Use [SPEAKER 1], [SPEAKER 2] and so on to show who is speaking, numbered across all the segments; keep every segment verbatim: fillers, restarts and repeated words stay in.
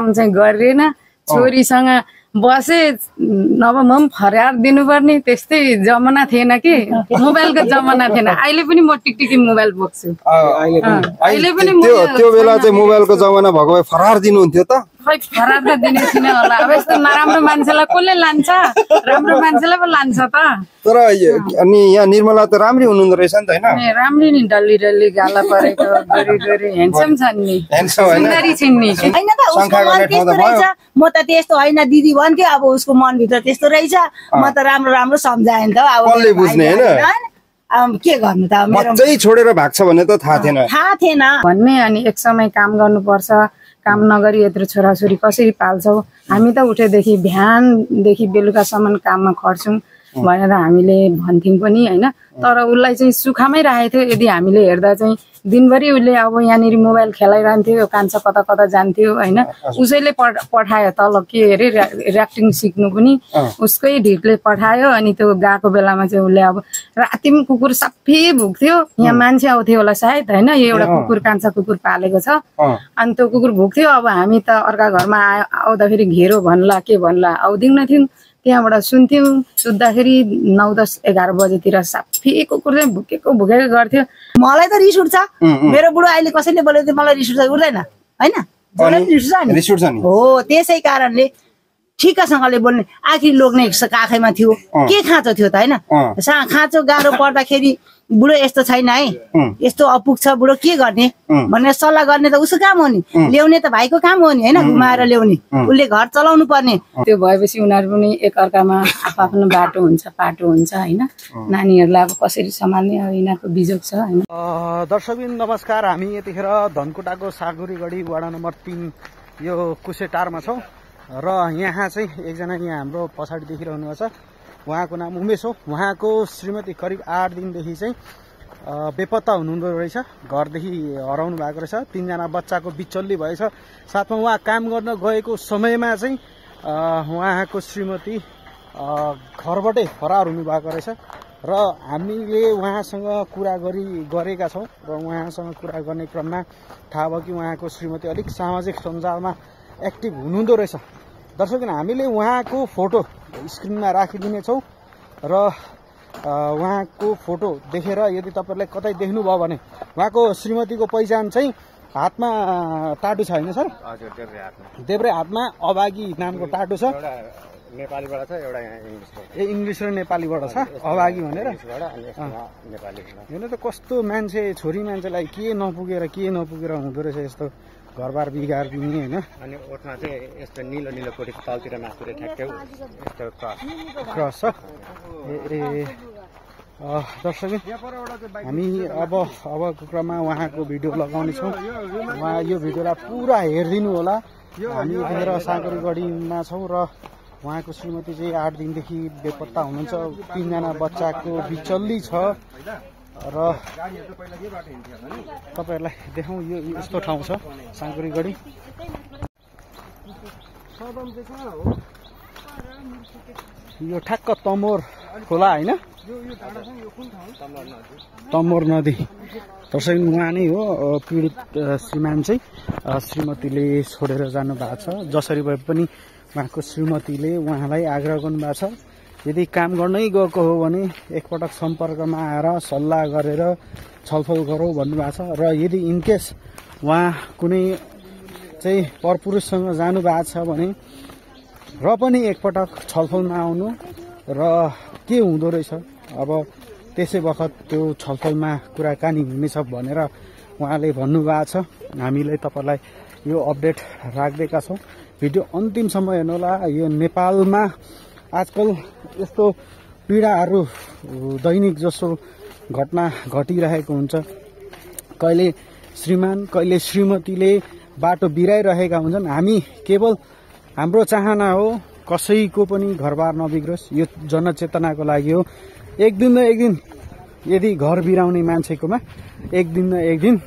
[SPEAKER 1] काम चाहिँ गरेन छोरीसँग बसे नभए म पनि फर्यार दिनुपर्ने त्यस्तै जमाना थिएन कि मोबाइलको जमाना थिएन अहिले पनि म टिकटिकी मोबाइल बोक्छु अहिले पनि
[SPEAKER 2] त्यो त्यो बेला चाहिँ मोबाइलको जमाना भएको भए फरार दिनुहुन्थ्यो त
[SPEAKER 1] खै फरार त दिने थिएन होला अब यस्तो नराम्रो मान्छेलाई कसले लान्छ राम्रो मान्छेलाई पो लान्छ त
[SPEAKER 2] तर अनि यहाँ निर्मला त राम्री हुनुहुँदो रहेछ नि त हैन
[SPEAKER 1] राम्री नि डल्ली डल्ली गाला परेको गरी गरी ह्यान्डसम छन् नि सुन्दरी छिन् नि
[SPEAKER 3] हैन त उसको मन त्यस्तो रहेछ म त त्यस्तो हैन दिदी भन्थ्यो अब उसको मनभित्र त्यस्तो रहेछ म त राम्रो राम्रो सम्झाएँ त अब
[SPEAKER 2] कसले बुझ्ने हैन
[SPEAKER 3] अब के गर्नु त
[SPEAKER 2] मेरो चाहिँ छोडेर भाग्छ भन्ने त थाहा थिएन
[SPEAKER 3] थाहा थिएन
[SPEAKER 1] भन्ने अनि एक समय काम गर्नुपर्छ काम नगरी यत्रो छोराछोरी कसरी पाल्छौ हामी त उठेदेखि बिहानदेखि बेलुकासम्म काममा खट्छौँ भनेर हामीले भन्थ्यौँ पनि हैन तर उसलाई चाहिँ सुखामै राखेको थियो यदि हामीले हेर्दा चाहिँ दिनभरि उसले अब यहाँनिर मोबाइल खेलाइरहन्थ्यो कान्छ कता कता जान्थ्यो हैन उसैले पठायो तल के अरे ऱ्याक्टिङ सिक्नु पनि उसकै ढिटले पठायो अनि त्यो गएको बेलामा चाहिँ उसले अब राति पनि कुकुर सबै भुक्थ्यो यहाँ मान्छे आउँथ्यो होला सायद हैन यो एउटा कुकुर कान्छा कुकुर पालेको छ अनि त्यो कुकुर भुक्थ्यो अब हामी त अर्का घरमा आउँदाखेरि घेरो भन्ला के भन्ला आउँदिन थियौँ त्यहाँबाट सुन्थ्यौँ सुत्दाखेरि नौ दस एघार बजेतिर सबै कुकुर चाहिँ भुकेको भुकेको गर्थ्यो
[SPEAKER 3] मलाई त रिस उठ्छ मेरो बुढो अहिले कसैले बोल्यो मलाई रिस उठ्छ उठ्दैन हैन रिस उठ्छ नि हो त्यसै कारणले ठिकसँगले बोल्ने आखिर लोग्ने काखैमा थियो के खाँचो थियो त हैन खाँचो गाह्रो पर्दाखेरि बुढो यस्तो छैन है यस्तो अपुग छ बुढो के गर्ने भनेर सल्लाह गर्ने त उसको काम हो नि ल्याउने त भाइको काम हो नि हैन घुमाएर ल्याउने उसले घर चलाउनु पर्ने
[SPEAKER 1] त्यो भएपछि उनीहरू पनि एकअर्कामा आफ्नो बाटो हुन्छ पाटो हुन्छ हैन नानीहरूलाई अब कसरी सम्हाल्ने अब यिनीहरूको बिजोग छ हैन
[SPEAKER 4] दर्शकबिन नमस्कार हामी यतिखेर धनकुटाको सागुरीगढी वडा नम्बर तीन यो कुसेटारमा छौँ र यहाँ चाहिँ एकजना यहाँ हाम्रो पछाडि देखिरहनु भएको छ उहाँको नाम उमेश हो उहाँको श्रीमती करिब आठ दिनदेखि चाहिँ बेपत्ता हुनुहुँदो रहेछ घरदेखि हराउनु भएको रहेछ तीनजना बच्चाको बिचल्ली भएछ साथमा उहाँ काम गर्न गएको समयमा चाहिँ उहाँको श्रीमती घरबाटै फरार हुनुभएको रहेछ र हामीले उहाँसँग कुरा गरी गरेका छौँ र उहाँसँग कुरा गर्ने क्रममा थाहा भयो कि उहाँको श्रीमती अलिक सामाजिक सञ्जालमा एक्टिभ हुनुहुँदो रहेछ दर्शकबिन हामीले उहाँको फोटो स्क्रिनमा राखिदिनेछौँ र उहाँको फोटो देखेर यदि तपाईँहरूलाई कतै देख्नुभयो भने उहाँको श्रीमतीको पहिचान चाहिँ हातमा टाटु छ होइन सर देब्रे हातमा अभागी नामको टाटु छ
[SPEAKER 5] नेपालीबाट छ एउटा
[SPEAKER 4] ए इङ्ग्लिस र नेपालीबाट छ अभागी भनेर हेर्नु त कस्तो मान्छे छोरी मान्छेलाई के नपुगेर के नपुगेर हुँदो रहेछ यस्तो घरबार बिगार दिने होइन
[SPEAKER 5] अनि ओठमा चाहिँ यस्तो निलो निलो कोटी तलतिर मासुतिर ठ्याक्कै यस्तो
[SPEAKER 4] क्रस छ ए दर्शक हामी अब अबको क्रममा उहाँको भिडियो लगाउनेछौँ उहाँ यो भिडियोलाई पुरा हेरिदिनु होला हामी यतिखेर सागुरीगढीमा छौँ र उहाँको श्रीमती चाहिँ आठ दिनदेखि बेपत्ता हुनुहुन्छ तीनजना बच्चाको बिचल्ली छ र तपाईहरुलाई देखाउँ यो यस्तो ठाउँ छ सागुरीगढी यो ठ्याक्क तमोर खोला हैन तमोर नदी दर्शक उहाँ नै हो पीडित श्रीमान चाहिँ श्रीमतीले छोडेर जानु भएको छ जसरी भए पनि उहाँको श्रीमतीले उहाँलाई आग्रह गर्नु भएको छ यदि काम गर्नै गएको हो भने एकपटक सम्पर्कमा आएर सल्लाह गरेर छलफल गरौँ भन्नुभएको छ र यदि इनकेस उहाँ कुनै चाहिँ परपुरुषसँग जानु भएको छ भने र पनि एकपटक छलफलमा आउनु र के हुँदो रहेछ अब त्यसै बखत त्यो छलफलमा कुराकानी हुनेछ भनेर उहाँले भन्नुभएको छ हामीले तपाईलाई यो अपडेट राख्दैका छौँ भिडियो अन्तिमसम्म हेर्नुहोला यो नेपालमा आजकल यस्तो पीडाहरू दैनिक जसो घटना घटिरहेको हुन्छ कहिले श्रीमान कहिले श्रीमतीले बाटो बिराइरहेका हुन्छन् हामी केवल हाम्रो चाहना हो कसैको पनि घरबार नबिग्रोस् यो जनचेतनाको लागि हो एक दिन न एक दिन यदि घर बिराउने मान्छेकोमा एक दिन न एक दिन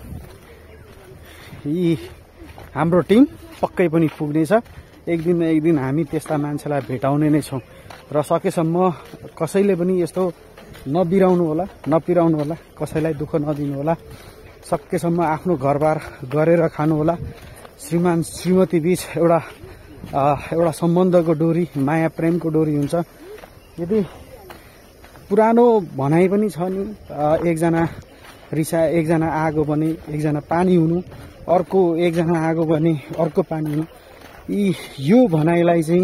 [SPEAKER 4] यी हाम्रो टिम पक्कै पनि पुग्नेछ एक दिन न एक दिन हामी त्यस्ता मान्छेलाई भेटाउने नै छौँ र सकेसम्म कसैले पनि यस्तो नबिराउनु होला नपिराउनु होला कसैलाई दुःख नदिनु होला सकेसम्म आफ्नो घरबार गरेर खानु होला श्रीमान श्रीमती बीच एउटा एउटा सम्बन्धको डोरी, माया प्रेमको डोरी हुन्छ। यदि पुरानो भनाइ पनि छ नि, एकजना रिसा एकजना आगो भने एकजना पानी हुनु, अर्को एकजना आगो भने अर्को पानी हुनु। यी यो भनाइलाई चाहिँ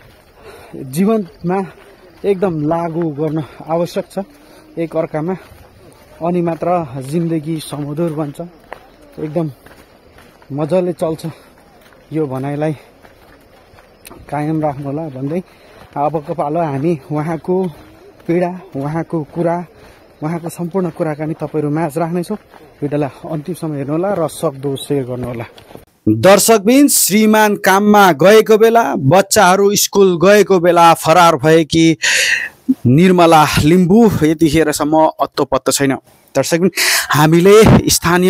[SPEAKER 4] जीवनमा एकदम लागू गर्न आवश्यक छ एक अर्कामा, अनि मात्र जिन्दगी सुमधुर बन्छ, एकदम मजाले चल्छ। यो भनाइलाई कायम राख्नु होला भन्दै अबको पालो हामी उहाँको पीडा, उहाँको कुरा, उहाँको सम्पूर्ण कुराकानी तपाईँहरू माझ राख्नेछौँ। भिडियोलाई अन्तिम समय हेर्नुहोला र सक्दो सेयर गर्नुहोला। दर्शकबिन, श्रीमान काममा गएको बेला, बच्चाहरू स्कुल गएको बेला फरार भएकी निर्मला लिम्बू यतिखेरसम्म अत्तो पत्तो छैन। दर्शकबिन, हामीले स्थानीय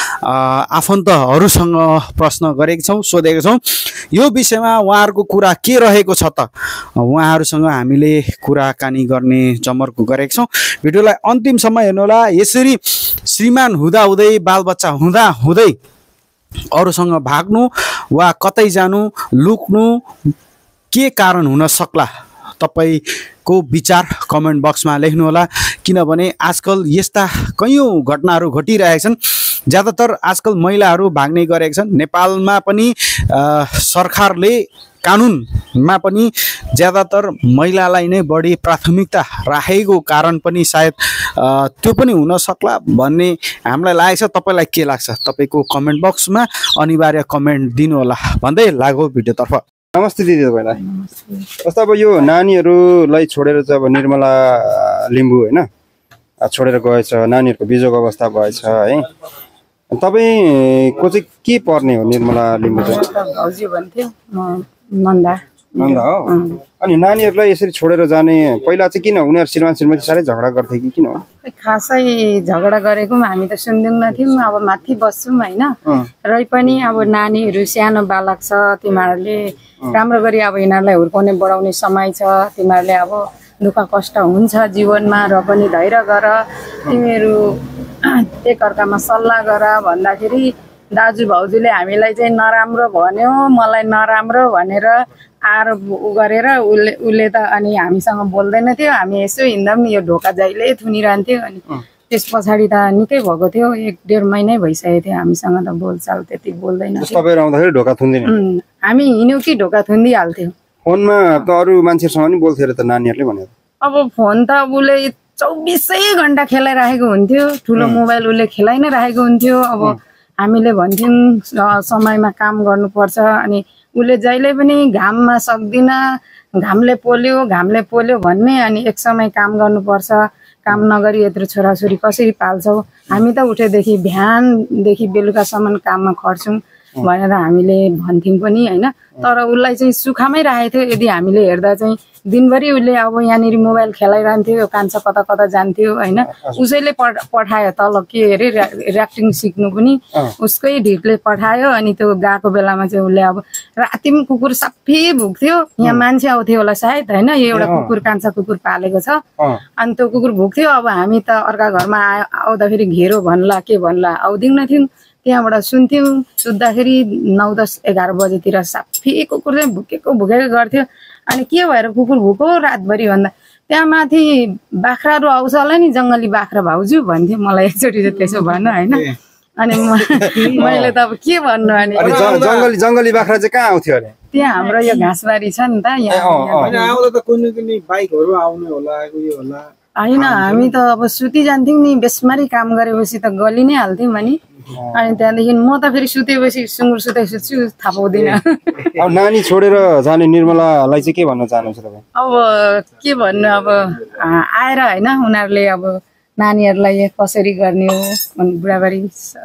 [SPEAKER 4] आफन्तहरूसँग प्रश्न गरेका छौँ, सोधेका छौँ यो विषयमा उहाँहरूको कुरा के रहेको छ त। उहाँहरूसँग हामीले कुराकानी गर्ने जमर्को गरेका छौँ। भिडियोलाई अन्तिमसम्म हेर्नुहोला। यसरी श्रीमान हुँदाहुँदै, बालबच्चा हुँदा हुँदै अरूसँग भाग्नु वा कतै जानु, लुक्नु के कारण हुन सक्ला, तपाईको विचार कमेन्ट बक्समा लेख्नुहोला। किनभने आजकल यस्ता कैयौँ घटनाहरू घटिरहेका छन्। ज्यादातर आजकल महिलाहरू भाग्ने गरेका छन्। नेपालमा पनि सरकारले कानुनमा पनि ज्यादातर महिलालाई नै बढी प्राथमिकता राखेको कारण पनि सायद त्यो पनि हुन सक्ला भन्ने हामीलाई लागेको छ। तपाईँलाई के लाग्छ? तपाईँको कमेन्ट बक्समा अनिवार्य कमेन्ट दिनुहोला भन्दै लागौ भिडियोतर्फ।
[SPEAKER 2] नमस्ते दिदी, तपाईँलाई। जस्तो अब यो नानीहरूलाई छोडेर चाहिँ अब निर्मला लिम्बू होइन छोडेर गएछ, नानीहरूको बिजोको अवस्था भएछ है, तपाईँको चाहिँ के पर्ने हो निर्मला लिम्बू चाहिँ?
[SPEAKER 1] भाउजू भन्थ्यो, म नन्दा
[SPEAKER 2] नन्दा हो। अनि नानीहरूलाई यसरी छोडेर जाने पहिला चाहिँ किन उनीहरू श्रीमान श्रीमती साह्रै झगडा गर्थे कि किन हो?
[SPEAKER 1] खासै झगडा गरेको हामी त सुन्दैनौँ थियौँ। अब माथि बस्छौँ होइन, रै पनि अब नानीहरू सानो बालक छ, तिमीहरूले राम्रो गरी अब यिनीहरूलाई हुर्काउने बढाउने समय छ, तिमीहरूले अब दुःख कष्ट हुन्छ जीवनमा, र पनि धैर्य गर, तिमीहरू एकअर्कामा सल्लाह गर भन्दाखेरि दाजु भाउजूले हामीलाई चाहिँ नराम्रो भन्यो, मलाई नराम्रो भनेर आएर उ गरेर उसले उसले त अनि हामीसँग बोल्दैन थियो। हामी यसो हिँड्दा पनि यो ढोका जहिले थुनिरहन्थ्यो। अनि त्यस पछाडि त निकै भएको थियो, एक डेढ महिनै भइसकेको थियो हामीसँग त बोलचाल त्यति बोल्दैन थियो।
[SPEAKER 2] तपाईहरु आउँदाखेरि ढोका थुन्दिन?
[SPEAKER 1] हामी हिँड्यौँ कि ढोका थुनिदिहाल्थ्यो।
[SPEAKER 2] फोनमा त अरू मान्छेसँग नि बोल्थ्यो त नानीहरूले भनेर?
[SPEAKER 1] अब फोन त उसले चौबिसै घन्टा खेलाइराखेको हुन्थ्यो, ठुलो मोबाइल उसले खेलाइ नै राखेको हुन्थ्यो। अब हामीले भन्थ्यौँ समयमा काम गर्नुपर्छ, अनि उसले जहिले पनि घाममा सक्दिन, घामले पोल्यो घामले पोल्यो भन्ने, अनि एक समय काम गर्नुपर्छ, काम नगरी यत्रो छोराछोरी कसरी पाल्छौ, हामी त उठेदेखि बिहानदेखि बेलुकासम्म काममा खट्छौँ भनेर हामीले भन्थ्यौँ पनि होइन। तर उसलाई चाहिँ सुखामै राखेको थियो। यदि हामीले हेर्दा चाहिँ दिनभरि उसले अब यहाँनिर मोबाइल खेलाइरहन्थ्यो, कान्छ कता कता जान्थ्यो होइन। उसैले पठायो तल के अरे ऱ्याक्टिङ सिक्नु पनि उसकै ढिटले पठायो। अनि त्यो गएको बेलामा चाहिँ उसले अब राति पनि कुकुर सबै भुक्थ्यो, यहाँ मान्छे आउँथ्यो होला सायद होइन, यो एउटा कुकुर कान्छा कुकुर पालेको छ। अनि त्यो कुकुर भुक्थ्यो। अब हामी त अर्का घरमा आउँदाखेरि घेरो भन्ला के भन्ला आउँदैनौँ थियौँ, त्यहाँबाट सुन्थ्यौँ। सुत्दाखेरि नौ दस एघार बजेतिर सबै कुकुर चाहिँ भुकेको भुकेको गर्थ्यो। अनि के भएर कुकुर भुको रातभरि भन्दा त्यहाँ माथि बाख्राहरू आउँछ होला नि, जङ्गली बाख्रा भाउजू भन्थ्यो मलाई एकचोटि चाहिँ त्यसो भन होइन। अनि मैले त अब के भन्नु, अनि
[SPEAKER 2] जङ्गली जङ्गली बाख्रा चाहिँ कहाँ आउँथ्यो अरे?
[SPEAKER 1] त्यहाँ हाम्रो यो घाँसबारी छ नि त, यहाँ
[SPEAKER 4] आउँदा त कुनै कुनै बाइकहरू आउने होला, उयो होला
[SPEAKER 1] होइन। हामी त अब सुति जान्थ्यौँ नि, बेसमारी काम गरेपछि त गली नै हाल्थ्यौँ अनि। अनि त्यहाँदेखि म त फेरि सुतेपछि सुँगुर सुते सुत्छु, थाहा पाउँदिनँ।
[SPEAKER 2] अब नानी छोडेर जाने निर्मलालाई चाहिँ के भन्न चाहनुहुन्छ तपाईँ?
[SPEAKER 1] अब के भन्नु, अब आएर होइन उनीहरूले अब नानीहरूलाई कसरी गर्ने हो, बुढाबारी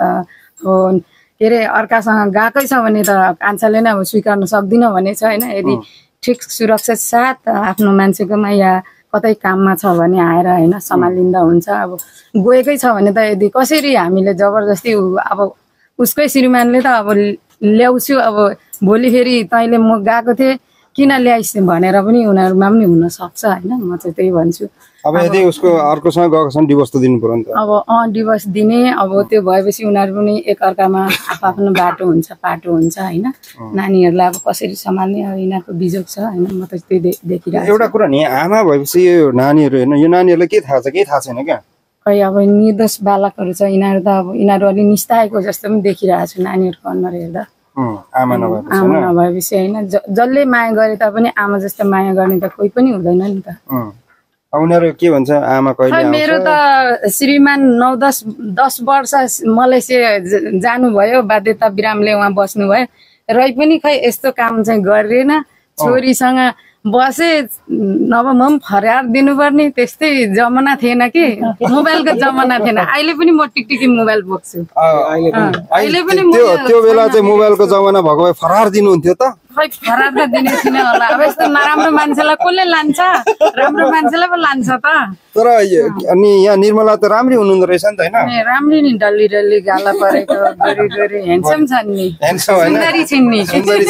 [SPEAKER 1] हो के अरे अर्कासँग गएकै छ भने त कान्छाले नै अब स्वीकार्न सक्दिनँ भने छ होइन। यदि ठिक सुरक्षित साथ आफ्नो मान्छेकोमा या कतै काममा छ भने आएर होइन सम्हालिँदा हुन्छ। अब गएकै छ भने त यदि कसरी हामीले जबरजस्ती अब उसकै श्रीमानले त अब ल्याउँछु, अब भोलि फेरि तैँले म गएको थिएँ किन ल्याइस् भनेर पनि उनीहरूमा पनि हुनसक्छ होइन। म चाहिँ त्यही भन्छु।
[SPEAKER 2] अब यदि उसको अर्कोसँग गएको छ भने डिभोर्स त दिनु पर्यो नि त।
[SPEAKER 1] अब अँ डिभोर्स दिने, अब त्यो भएपछि उनीहरू पनि एकअर्कामा आफ्नो बाटो हुन्छ पाटो हुन्छ होइन। नानीहरूलाई अब कसरी सम्हाल्ने अब यिनीहरूको बिजोग छ होइन। म त त्यही देखिरहेको छु।
[SPEAKER 2] एउटा कुरा नि आमा भएपछि यो नानीहरू होइन, यो नानीहरूलाई के थाहा छ केही थाहा छैन क्या।
[SPEAKER 1] खै अब निर्दोष बालकहरू छ यिनीहरू त। अब यिनीहरू अलि निस्ताएको जस्तो पनि देखिरहेको छु नानीहरूको अनुहार हेर्दा।
[SPEAKER 2] आमा नभएपछि
[SPEAKER 1] आमा नभएपछि होइन, जसले माया गरे तापनि आमा जस्तो माया गर्ने त कोही पनि हुँदैन नि त।
[SPEAKER 2] उनीहरू के भन्छ आमा कहिले आउँछ?
[SPEAKER 1] मेरो त श्रीमान नौ दस दस वर्ष मलेसिया जानुभयो, बाध्यता विरामले उहाँ बस्नुभयो, रै पनि खै यस्तो काम चाहिँ गरेन। छोरीसँग बसे नभए म पनि फरार दिनुपर्ने त्यस्तै जमाना थिएन कि, मोबाइलको जमाना थिएन। अहिले पनि म टिकटिकी मोबाइल बोक्छु। अहिले पनि
[SPEAKER 2] त्यो बेला चाहिँ मोबाइलको जमाना भएको भए फरार दिनुहुन्थ्यो त।
[SPEAKER 1] खै फरार त दिने थिएन होला। अब यस्तो नराम्रो मान्छेलाई कसले लान्छ, राम्रो मान्छेलाई पो लान्छ त।
[SPEAKER 2] तर अनि यहाँ निर्मला त राम्री हुनुहुँदो रहेछ नि त होइन?
[SPEAKER 1] राम्री नि, डल्ली डल्ली गाला परेको, गोरी गोरी ह्यान्डसम छन् नि, सुन्दरी छिन् नि।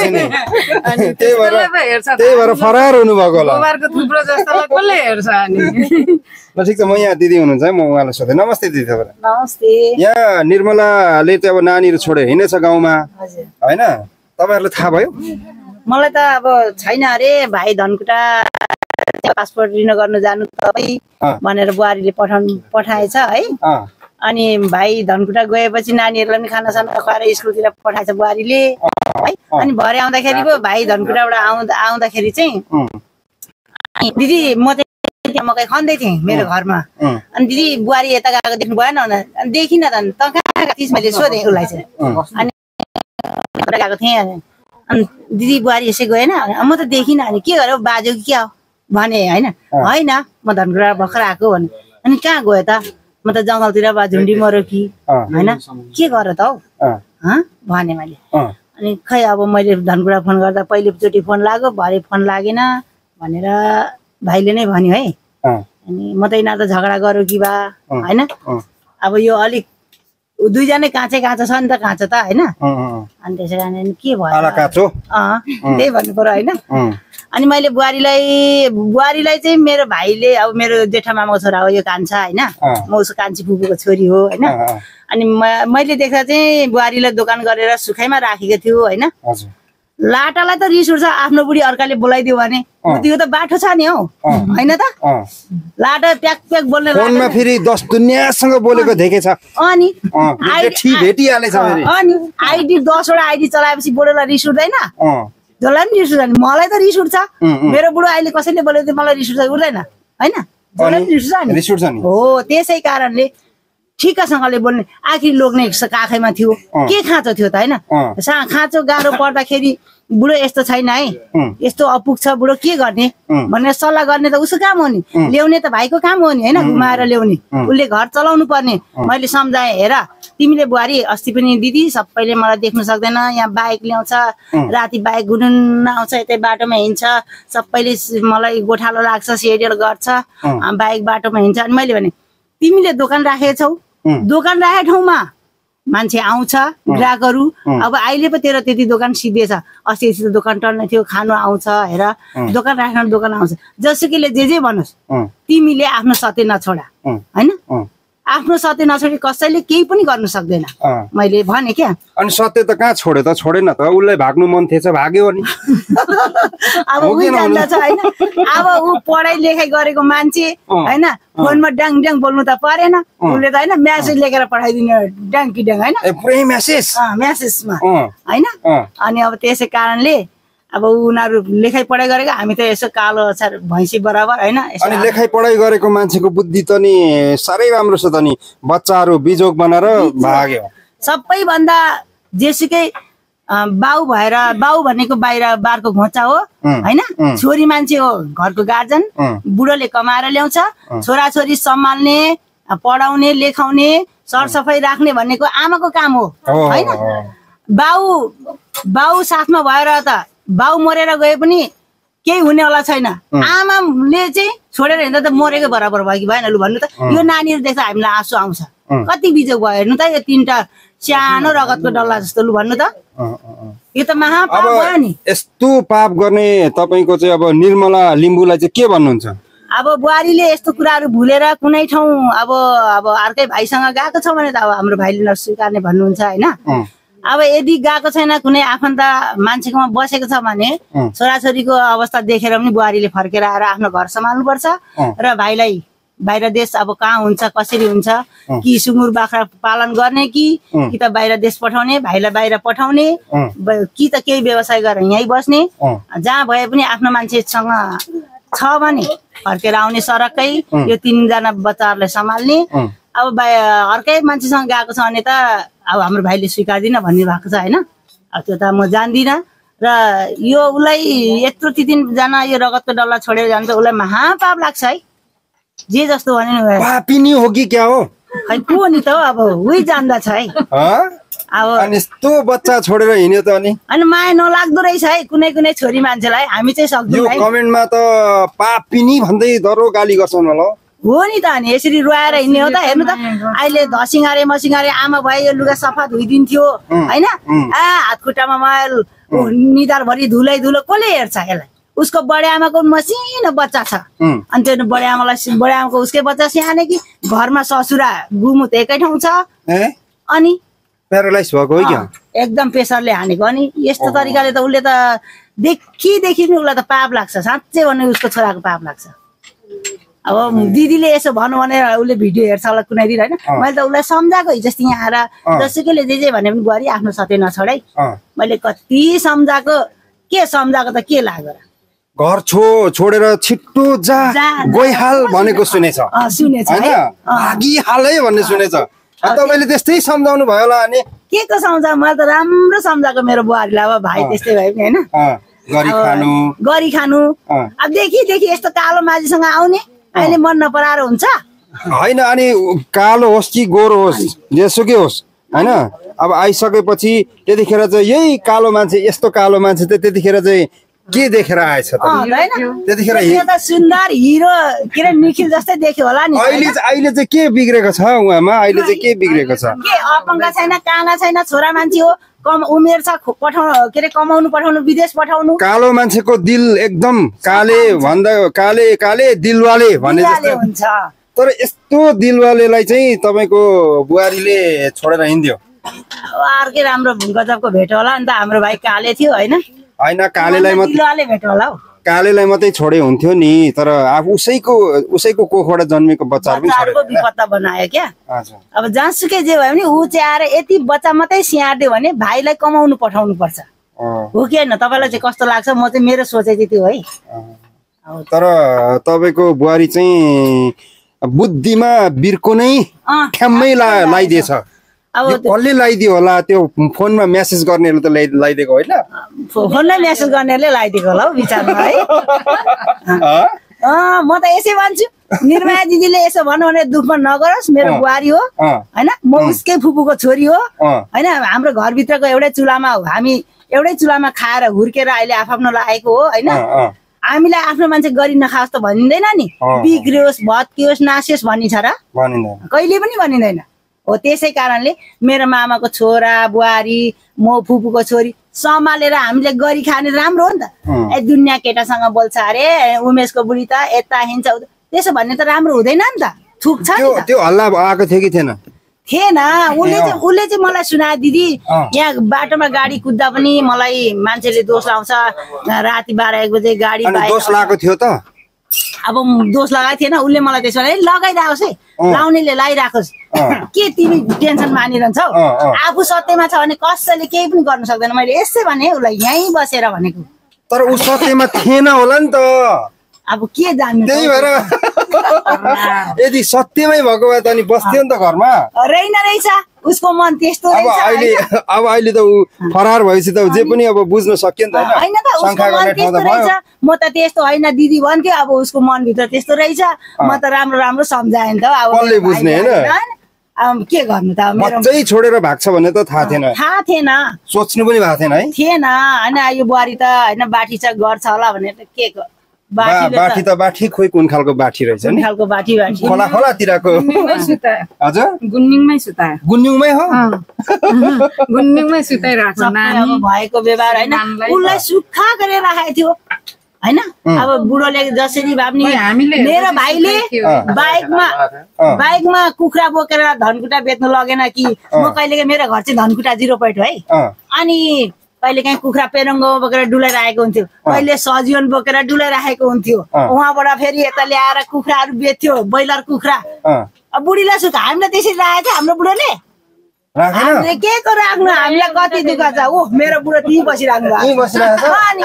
[SPEAKER 2] त्यही भएर त्यही भएर फरार हुनुभएको होला।
[SPEAKER 1] मोबाइलको थुप्रो जस्तोलाई कसले हेर्छ अनि।
[SPEAKER 2] ल ठिक छ, म यहाँ दिदी हुनुहुन्छ, म उहाँलाई सोधेँ। नमस्ते दिदी तपाईँलाई।
[SPEAKER 3] नमस्ते।
[SPEAKER 2] यहाँ निर्मलाले चाहिँ अब नानीहरू छोडेर हिँडेछ गाउँमा होइन, तपाईँहरूलाई थाहा भयो?
[SPEAKER 3] मलाई त अब छैन अरे, भाइ धनकुटा पासपोर्ट रिन्यु गर्नु जानु तपाईँ भनेर बुहारीले पठाउनु पठाएछ है। अनि भाइ धनकुटा गएपछि नानीहरूलाई पनि खानासाना खुवाएर स्कुलतिर पठाएछ बुहारीले है। अनि भरे आउँदाखेरि पो भाइ धनकुटाबाट आउँदा आउँदाखेरि चाहिँ दिदी म चाहिँ मकै खन्दै थिएँ मेरो घरमा। अनि दिदी बुहारी यता गएको देख्नु भएन भने? अनि देखिनँ त। त कहाँ थिइस् मैले सोधेँ उसलाई चाहिँ। अनि गएको थिएँ। अनि दिदी बुहारी यसै गएन? म त देखिनँ। अनि के गर्यो बाजो कि क्या हो भने होइन। होइन म धनकुटा भर्खर आएको भने। अनि कहाँ गयो त? म त जङ्गलतिर बा झुन्डी मऱ्यो कि होइन, के गर त हौ भने मैले। अनि खै अब मैले धनकुटा फोन गर्दा पहिलोचोटि फोन लाग्यो, भरे फोन लागेन भनेर भाइले नै भन्यो है। अनि म त यिनीहरू त झगडा गऱ्यो कि बा होइन। अब यो अलिक दुईजनै काँचै काँचो छ नि त, काँचो त होइन। अनि त्यसै कारण के भयो अँ त्यही भन्नु पर्यो होइन। अनि मैले बुहारीलाई बुहारीलाई चाहिँ मेरो भाइले, अब मेरो जेठा मामाको छोरा हो यो कान्छा होइन, म उसको कान्छी फुपूको छोरी हो होइन। अनि मैले देख्दा चाहिँ बुहारीलाई दोकान गरेर सुखाइमा राखेको थियो होइन। लाटालाई त रिस उठ्छ आफ्नो बुढी अर्काले बोलाइदियो भने, त्यो त बाटो छ नि हौ होइन त। लाटा प्याक प्याक बोल्ने,
[SPEAKER 2] फोनमा फेरि दस दुनियाँसँग बोलेको देखेछ।
[SPEAKER 3] अनि
[SPEAKER 2] भेटिहालेछ
[SPEAKER 3] अनि आइडी दसवटा आइडी चलाएपछि बुढोलाई रिस उठ्दैन? जसलाई पनि रिस उठ्दैन। मलाई त रिस उठ्छ। मेरो बुढो अहिले कसैले बोलेको मलाई रिस उठ्छ उठ्दैन होइन? जसलाई पनि रिस उठ्छ नि। हो त्यसै कारणले ठिकसँगले बोल्ने। आखिर लोग्ने काखैमा थियो, के खाँचो थियो त होइन? खाँचो गाह्रो पर्दाखेरि बुढो यस्तो छैन है, यस्तो अपुग छ बुढो के गर्ने भनेर सल्लाह गर्ने त उसको काम हो नि। ल्याउने त भाइको काम हो नि होइन, घुमाएर ल्याउने। उसले घर चलाउनु पर्ने। मैले सम्झाएँ, हेर तिमीले बुहारी अस्ति पनि दिदी सबैले मलाई देख्नु सक्दैन, यहाँ बाइक ल्याउँछ, राति बाइक गुडुन्न आउँछ, यतै बाटोमा हिँड्छ, सबैले मलाई गोठालो लाग्छ, सेडियल गर्छ, बाइक बाटोमा हिँड्छ। अनि मैले भने तिमीले दोकान राखेको छौ, दोकान राखेको ठाउँमा मान्छे आउँछ ग्राहकहरू। अब अहिले पो तेरो त्यति दोकान सिद्धिएछ, अस्ति अस्ति दोकान टल्ने थियो, खानु आउँछ हेर, दोकान राख्न दोकान आउँछ। जसुकैले जे जे भनोस् तिमीले आफ्नो सत्य नछोडा होइन। आफ्नो सत्य नछोडी कसैले केही पनि गर्न सक्दैन मैले भने क्या।
[SPEAKER 2] अनि सत्य त कहाँ छोड्यो त? छोडेन त, उसलाई भाग्नु मन थिएछ भाग्यो नि।
[SPEAKER 3] अब ऊ जान्दछ होइन। अब ऊ पढाइ लेखाइ गरेको मान्छे होइन, फोनमा डाङ डाङ बोल्नु त परेन उसले त होइन। म्यासेज लेखेर पठाइदिने डाङ कि डाङ होइन,
[SPEAKER 2] पुरै म्यासेज
[SPEAKER 3] म्यासेजमा होइन। अनि अब त्यसै कारणले अब उनीहरू लेखाइ पढाइ गरेको, हामी त यसो कालो अचार भैँसी बराबर होइन।
[SPEAKER 2] अनि लेखाइ पढाइ गरेको मान्छेको बुद्धि त नि साह्रै राम्रो छ त नि, बच्चाहरू बिजोग बनाएर भाग्यो।
[SPEAKER 3] सबैभन्दा जेसुकै बाउ भएर, बाउ भनेको बाहिर बारको घोचा हो होइन, छोरी मान्छे हो घरको गार्जन। बुढोले कमाएर ल्याउँछ, छोराछोरी सम्हाल्ने, पढाउने, लेखाउने, सरसफाइ राख्ने भनेको आमाको काम हो होइन। बाउ बाउ साथमा भएर त बाउ मरेर गए पनि केही हुनेवाला छैन। आमाले चाहिँ छोडेर हिँड्दा त मरेको बराबर भयो कि भएन लु भन्नु त। यो नानीहरू देख्दा हामीलाई आँसु आउँछ, कति बिजोग भयो हेर्नु त। यो तिनवटा सानो रगतको डल्ला जस्तो लु भन्नु त। यो त महापाप भयो नि।
[SPEAKER 2] यस्तो पाप गर्ने तपाईको चाहिँ अब निर्मला लिम्बुलाई चाहिँ के भन्नुहुन्छ?
[SPEAKER 3] अब बुहारीले यस्तो कुराहरू भुलेर कुनै ठाउँ अब अब अर्कै भाइसँग गएको छ भने त अब हाम्रो भाइले नस्वीकार्ने भन्नुहुन्छ होइन। अब यदि गएको छैन कुनै आफन्त मान्छेकोमा बसेको छ भने छोराछोरीको अवस्था देखेर पनि बुहारीले फर्केर आएर आफ्नो घर सम्हाल्नुपर्छ र भाइलाई बाहिर देश अब कहाँ हुन्छ कसरी हुन्छ कि सुँगुर बाख्रा पालन गर्ने कि कि त बाहिर देश पठाउने, भाइलाई बाहिर पठाउने कि त केही व्यवसाय गरेर यहीँ बस्ने, जहाँ भए पनि आफ्नो मान्छेसँग छ भने फर्केर आउने सरक्कै यो तीनजना बच्चाहरूलाई सम्हाल्ने। अब अर्कै मान्छेसँग गएको छ भने त अब हाम्रो भाइले स्वीकार्दिन भन्ने भएको छ होइन। अब त्यो त म जान्दिनँ र यो उसलाई यत्रो ती तिनजना यो रगतको डल्ला छोडेर जान्छ उसलाई महापाप लाग्छ है। जे जस्तो भने
[SPEAKER 2] पापिनी हो कि क्या हो
[SPEAKER 3] खै को नि त अब उही जान्दछ है।
[SPEAKER 2] अब अनि यस्तो बच्चा छोडेर हिँड्यो त अनि
[SPEAKER 3] अनि माया नलाग्दो रहेछ है कुनै कुनै छोरी मान्छेलाई। हामी चाहिँ सक्दैनौँ।
[SPEAKER 2] यो कमेन्टमा त पापिनी भन्दै दरो गाली गर्छन् होला
[SPEAKER 3] हो नि त। अनि यसरी रोएर हिँड्ने हो त। हेर्नु त अहिले धसिङारे मसिङारे आमा भए यो लुगा सफा धोइदिन्थ्यो होइन। आ हात खुट्टामा मैल निधारभरि धुलै धुलो कसले हेर्छ यसलाई? उसको बडे आमाको मसिनो बच्चा छ अनि त्यो बडे आमालाई बडे आमाको उसकै बच्चा स्याहार्ने कि घरमा ससुरा गुमुत एकै ठाउँ छ अनि
[SPEAKER 2] प्यारालाइज भएको हो क्या
[SPEAKER 3] एकदम प्रेसरले हानेको। अनि यस्तो तरिकाले त उसले त देखिदेखि नि उसलाई त पाप लाग्छ साँच्चै भने उसको छोराको पाप लाग्छ। अब दिदीले यसो भन्नु भनेर उसले भिडियो हेर्छ होला कुनै दिन होइन। मैले त उसलाई सम्झाएको हिजो यहाँ आएर जसुकैले जे जे भने पनि बुहारी आफ्नो सत्य नछोड है। मैले कति सम्झाएको के सम्झाएको त के लाग्यो र
[SPEAKER 2] घर छो छोडेर छिट्टो जा गइहाल भनेको सुनेछ
[SPEAKER 3] सुनेछ
[SPEAKER 2] होइन भागिहालै भन्ने सुनेछ। तपाईँले त्यस्तै सम्झाउनु भयो होला अनि
[SPEAKER 3] के को सम्झाउ? मैले त राम्रो सम्झाएको मेरो बुहारीलाई। अब भाइ त्यस्तै भए पनि होइन
[SPEAKER 2] गरी खानु
[SPEAKER 3] गरी खानु अब देखि देखि यस्तो कालो माझीसँग आउने अहिले मन नपराएर हुन्छ
[SPEAKER 2] होइन। अनि कालो होस् कि गोरो होस् जेसुकै होस् होइन अब आइसकेपछि त्यतिखेर चाहिँ यही कालो मान्छे यस्तो कालो मान्छे त त्यतिखेर चाहिँ के देखेर आएछ त? त्यतिखेर
[SPEAKER 3] सुन्दर हिरो के अरे निखिल जस्तै देख्यो होला नि।
[SPEAKER 2] अहिले अहिले चाहिँ के बिग्रेको छ उहाँमा? अहिले चाहिँ के बिग्रेको छ?
[SPEAKER 3] के अपङ्ग छैन, काला छैन, छोरा मान्छे हो, कम उमेर छ, पठाउनु के अरे कमाउनु पठाउनु विदेश पठाउनु।
[SPEAKER 2] कालो मान्छेको दिल एकदम काले भन्दा काले काले दिलवाले भन्ने जस्तो
[SPEAKER 3] हुन्छ।
[SPEAKER 2] तर यस्तो दिलवालेलाई चाहिँ तपाईँको बुहारीले छोडेर हिँड्यो।
[SPEAKER 3] अर्कै राम्रो गजबको भेट होला नि त। हाम्रो भाइ काले थियो होइन
[SPEAKER 2] होइन कालेलाई
[SPEAKER 3] मात्रै भेट होला हौ।
[SPEAKER 2] कालेलाई मात्रै छोडे हुन्थ्यो नि तर आफू उसैको उसैको कोखबाट जन्मेको बच्चाहरू पनि छोडेर
[SPEAKER 3] विपत्ता बनायो क्या। अब जहाँसुकै जे भयो भने ऊ चाहिँ आएर यति बच्चा मात्रै स्याहार्दियो भने भाइलाई कमाउनु पठाउनु पर्छ हो कि होइन? तपाईँलाई चाहिँ कस्तो लाग्छ? म चाहिँ मेरो सोचाइ चाहिँ त्यो है।
[SPEAKER 2] तर तपाईँको बुहारी चाहिँ बुद्धिमा बिर्को नै ठ्याम्मै लगाइदिएछ। अब कसले लगाइदियो होला? त्यो फोनमा मेसेज गर्नेहरूले त लगाइदिएको होइन?
[SPEAKER 3] फोनमा मेसेज गर्नेहरूले लगाइदिएको होला हौ विचारमा है। म त यसै भन्छु निर्मला दिदीले यसो भन्नु भने दुःखमा नगरोस्। मेरो बुहारी हो होइन, म उसकै फुपूको छोरी हो होइन। हाम्रो घरभित्रको एउटै चुलामा हो, हामी एउटै चुलामा खाएर हुर्केर अहिले आफ्नो लागेको हो होइन। हामीलाई आफ्नो मान्छे गरी नखाओस् त भनिँदैन नि, बिग्रियोस् भत्कियोस् नासियोस् भनिन्छ र? कहिले पनि भनिँदैन हो। त्यसै कारणले मेरो मामाको छोरा बुहारी म फुपूको छोरी सम्हालेर हामीले गरी खाने राम्रो हो नि त। ए दुनियाँ केटासँग बोल्छ अरे उमेशको बुढी त यता हिँड्छ त्यसो भन्ने त राम्रो हुँदैन नि त। थुक छ नि त।
[SPEAKER 2] त्यो हल्ला आएको थियो कि थिएन?
[SPEAKER 3] थिएन। उसले चाहिँ उसले चाहिँ मलाई सुनायो दिदी यहाँ बाटोमा गाडी कुद्दा पनि मलाई मान्छेले दोष लाउँछ, राति बाह्र एक बजे गाडी
[SPEAKER 2] दोष लगाएको थियो त?
[SPEAKER 3] अब दोष लगाएको थिएन उसले मलाई त्यसो भने लगाइरहेकोस् है, लाउनेले लगाइराखोस्, के तिमी टेन्सन मानिरहन्छौ? आफू सत्यमा छ भने कसैले केही पनि गर्न सक्दैन। मैले यसै भने उसलाई यहीँ बसेर भनेको।
[SPEAKER 2] तर ऊ सत्यमा थिएन होला नि त।
[SPEAKER 3] अब के जान्नु?
[SPEAKER 2] त्यही भएर यदि सत्यमै भएको भए त अनि बस्थ्यो नि त घरमा।
[SPEAKER 3] रहेन रहेछ उसको मन त्यस्तो
[SPEAKER 2] अब अहिले अब अहिले त ऊ फरार भएपछि त जे पनि अब बुझ्न सक्यो नि त
[SPEAKER 3] होइन त। उसको मन त्यस्तो रहेछ, म त त्यस्तो होइन दिदी भन्थ्यो। अब उसको मनभित्र त्यस्तो रहेछ, म त राम्रो राम्रो सम्झाएँ नि त। अब
[SPEAKER 2] कसले बुझ्ने होइन?
[SPEAKER 3] अब के गर्नु त?
[SPEAKER 2] बच्चै छोडेर भाग्छ भन्ने त थाहा थिएन।
[SPEAKER 3] थाहा थिएन,
[SPEAKER 2] सोच्नु पनि भएको थिएन है?
[SPEAKER 3] थिएन होइन। यो बुहारी त होइन बाठी छ गर्छ होला भनेर के बाठीले
[SPEAKER 2] बाठी त बाठी खोइ कुन खालको बाठी रहेछ
[SPEAKER 3] कुन
[SPEAKER 2] नि
[SPEAKER 3] खालको बाठी बाठी
[SPEAKER 2] खोला खोलातिरको
[SPEAKER 1] गुन्निङमै सुतायो
[SPEAKER 2] हजुर
[SPEAKER 1] गुन्निङमै सुतायो
[SPEAKER 2] गुन्युङमै हो
[SPEAKER 1] गुन्निङमै सुताइराख्छ
[SPEAKER 3] सबै
[SPEAKER 1] नानी
[SPEAKER 3] अब भएको व्यवहार होइन
[SPEAKER 1] नानीलाई
[SPEAKER 3] उसलाई सुक्खा गरेर राखेको थियो होइन अब बुढोले जसरी भए पनि
[SPEAKER 1] खै हामीले
[SPEAKER 3] मेरो भाइले
[SPEAKER 1] थियो।
[SPEAKER 3] बाइकमा बाइकमा कुखुरा बोकेर धनकुटा बेच्नु लगेन कि म कहिलेकाहीँ मेरो घर चाहिँ धनकुटा जिरो पोइन्ट हो है
[SPEAKER 2] अँ,
[SPEAKER 3] अनि कहिले काहीँ कुखुरा पेरङ्गो बोकेर डुलाइराखेको हुन्थ्यो कहिले सजिवन बोकेर डुलाइराखेको हुन्थ्यो उहाँबाट फेरि यता ल्याएर कुखुराहरू बेच्थ्यो ब्रोइलर कुखुरा
[SPEAKER 2] अँ,
[SPEAKER 3] अब बुढीलाई सुख हामीलाई त्यसरी राखेको थियो हाम्रो बुढोले
[SPEAKER 2] राखेन
[SPEAKER 3] हामीले के को राख्नु हामीलाई कति दुःख छ ऊ मेरो बुढो त्यहीँ बसिराख्नु
[SPEAKER 2] यहीँ बसिरहेको छ?
[SPEAKER 3] अनि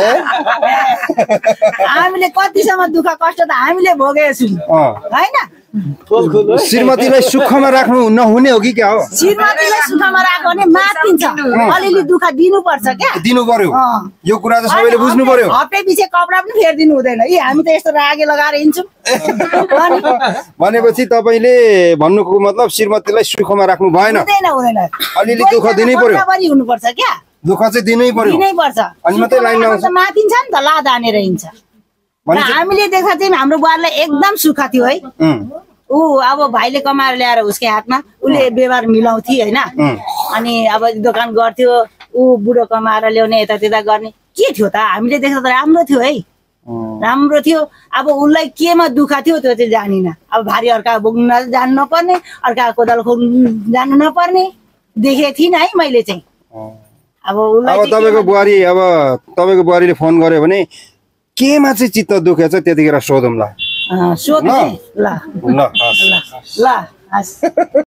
[SPEAKER 3] हामीले कतिसम्म दुःख कष्ट त हामीले भोगेको छौँ
[SPEAKER 2] अँ,
[SPEAKER 3] होइन
[SPEAKER 2] श्रीमतीलाई सुखमा राख्नु नहुने हो कि क्या हो
[SPEAKER 3] श्रीमतीलाई सुखमा राख्यो भने मातिन्छ अलिअलि दुःख दिनुपर्छ क्या
[SPEAKER 2] दिनु पर्यो
[SPEAKER 3] अँ।
[SPEAKER 2] यो कुरा त सबैले बुझ्नु पर्यो
[SPEAKER 3] हप्ते पछि कपडा पनि फेरिदिनु हुँदैन यी हामी त यस्तो रागे लगाएर हिँड्छौँ अनि
[SPEAKER 2] भनेपछि तपाईँले भन्नुको मतलब श्रीमतीलाई सुखमा राख्नु भएन
[SPEAKER 3] हुँदैन हुँदैन
[SPEAKER 2] अलिअलि दुःख दिनै पर्यो
[SPEAKER 3] बराबरी हुनुपर्छ क्या
[SPEAKER 2] दुःख चाहिँ दिनै पर्यो
[SPEAKER 3] दिनै पर्छ
[SPEAKER 2] अनि मात्रै लाइन
[SPEAKER 3] सुखमा
[SPEAKER 2] आउँछ।
[SPEAKER 3] राख्दा मातिन्छ नि त लाद हानेर हिँड्छ र
[SPEAKER 2] भनेपछि
[SPEAKER 3] हामीले देख्दा चाहिँ हाम्रो बुहारीलाई एकदम सुख थियो है
[SPEAKER 2] उम्,
[SPEAKER 3] ऊ अब भाइले कमाएर ल्याएर उसकै हातमा उसले व्यवहार मिलाउँथी होइन अनि अब दोकान गर्थ्यो ऊ बुढो कमाएर ल्याउने यतात्यता गर्ने के थियो त हामीले देख्दा त राम्रो थियो है
[SPEAKER 2] अँ,
[SPEAKER 3] राम्रो थियो अब उसलाई केमा दुःख थियो त्यो चाहिँ जानिन अब भारी अर्का बोक्नु जानु नपर्ने अर्का कोदालो खोज्नु जानु नपर्ने देखेको थिइनँ है मैले चाहिँ
[SPEAKER 2] अँ।
[SPEAKER 3] अब उसलाई
[SPEAKER 2] अब
[SPEAKER 3] चाहिँ
[SPEAKER 2] तपाईँको
[SPEAKER 3] केमा-
[SPEAKER 2] बुहारी अब तपाईँको बुहारीले फोन गर्यो भने केमा चाहिँ चित्त दुखेछ त्यतिखेर सोधौँ ल
[SPEAKER 3] अँ, सोध्नु है। ल
[SPEAKER 2] ल हस्।
[SPEAKER 3] ल ल हस्